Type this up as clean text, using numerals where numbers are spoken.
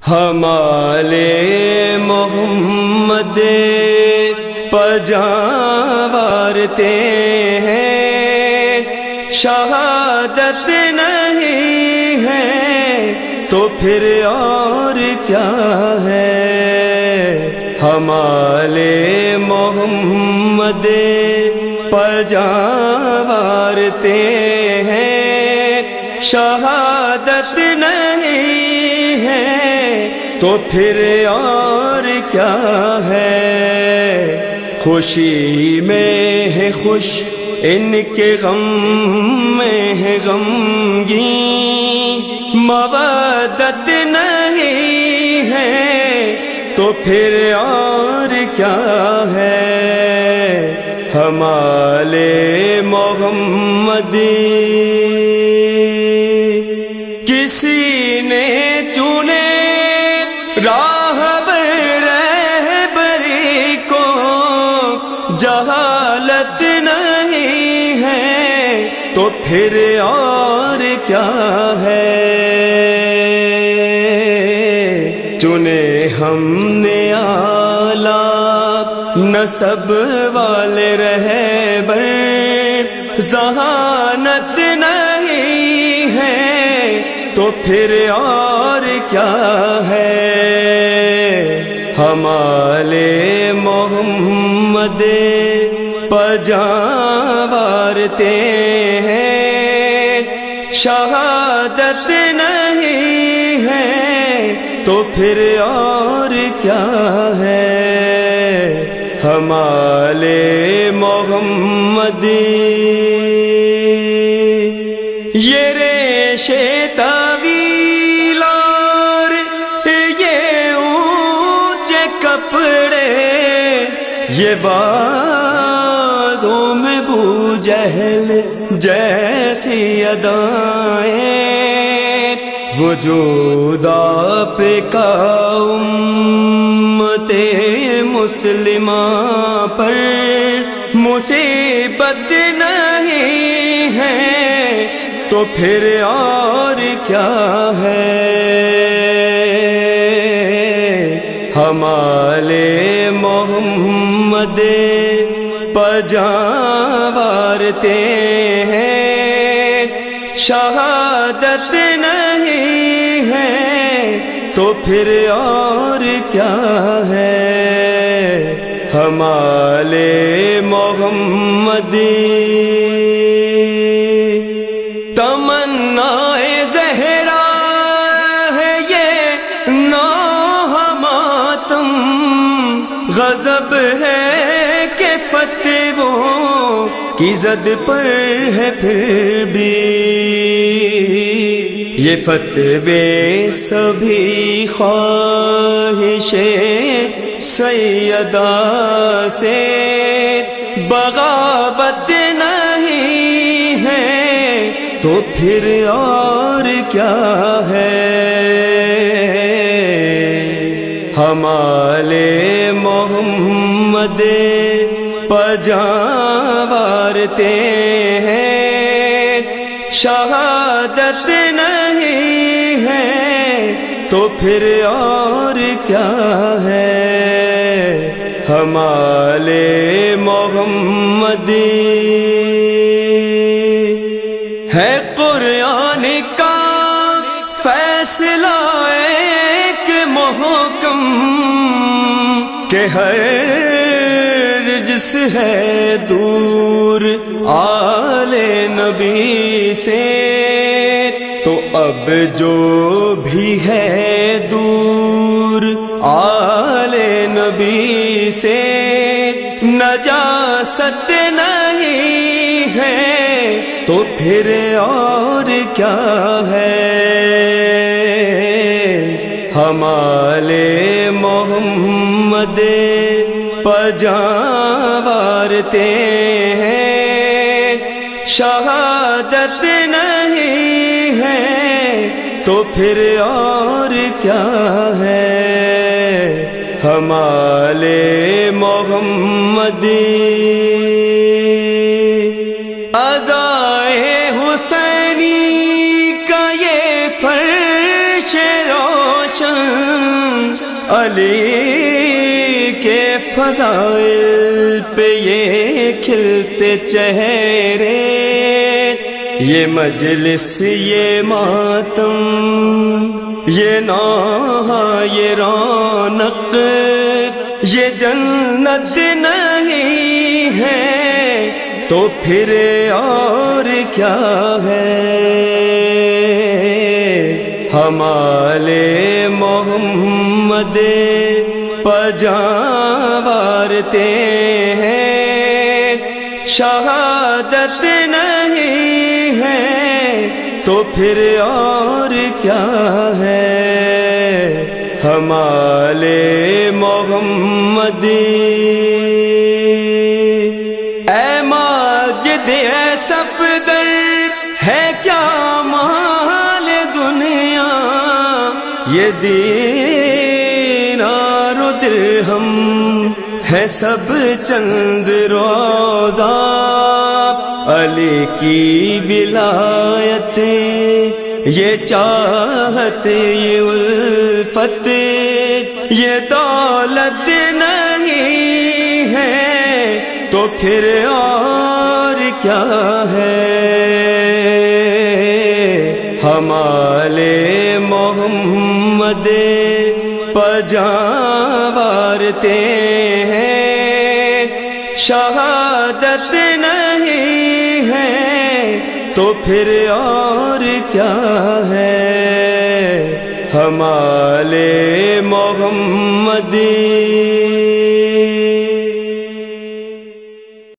ہمالے محمد پجاورتے ہیں، شہادت نہیں ہے تو پھر اور کیا ہے؟ ہمالے محمد پجاورتے ہیں، شہادت نہیں ہے تو پھر اور کیا ہے؟ خوشی میں ہے خوش، ان کے غم میں ہے غمگین، مودت نہیں ہے تو پھر اور کیا ہے؟ ہمالے محمدی کسی نے چنے راہبر رہبری کو، جہالت نہیں ہے تو پھر اور کیا ہے؟ چنے ہم نے اعلیٰ نسب والے رہبر، ذہانت نہیں ہے تو پھر اور کیا ہے؟ ہمالے محمد پجاورتے ہیں، شہادت نہیں ہے تو پھر اور کیا ہے؟ ہمالے محمدی یہ ریشے طویل اور یہ اونچے کپڑے، یہ بازوں میں بو جہل جیسی ادائیں، وجود آپ کا امت مسلمہ پر مصیبت نہیں ہے تو پھر اور کیا ہے؟ ہمالے محمد پجاورتے ہیں، شہادت نہیں ہے تو پھر اور کیا ہے؟ ہمالے محمدی تمنا زہرا ہے یہ نوح ماتم، غضب ہے کہ فتووں کی زد پر ہے پھر بھی، یہ فتوے سبھی خواہش سیدہ سے بغاوت نہیں ہے تو پھر اور کیا ہے؟ ہمالے محمد پجاورتے ہیں، شہادت نہیں ہے تو پھر اور کیا ہے؟ ہمالے محمدی ہے قرآن کا فیصلہ ایک محکم کہ ہر جس ہے دور آل نبی سے، تو اب جو بھی ہے دور آل نبی سے، نجاست نہیں ہے تو پھر اور کیا ہے؟ ہمالے محمد پجاورتے ہیں، شہادت نہیں ہے تو پھر اور کیا ہے؟ ہمالے محمدی عزائے حسینی کا یہ فرش روشن علی کے فضائل پہ یہ کھلتے چہرے، یہ مجلس یہ ماتم یہ نوحہ یہ رونق، یہ جنت نہیں ہے تو پھر اور کیا ہے؟ ہمارے محمد پجاں وارتے ہیں، شہادت نہیں ہے تو پھر اور کیا ہے؟ ہمارے محمد اے ماجد اے صفدر، ہے کیا مال دنیا، یہ دینار و درہم ہے سب چند روزہ، علی کی ولایت یہ چاہت یہ الفت یہ دولت نہیں ہے تو پھر اور کیا ہے؟ ہمارے محمد پجاں وارتے ہیں، شہادت نہیں ہے تو پھر اور کیا ہے؟ ہمارے محمد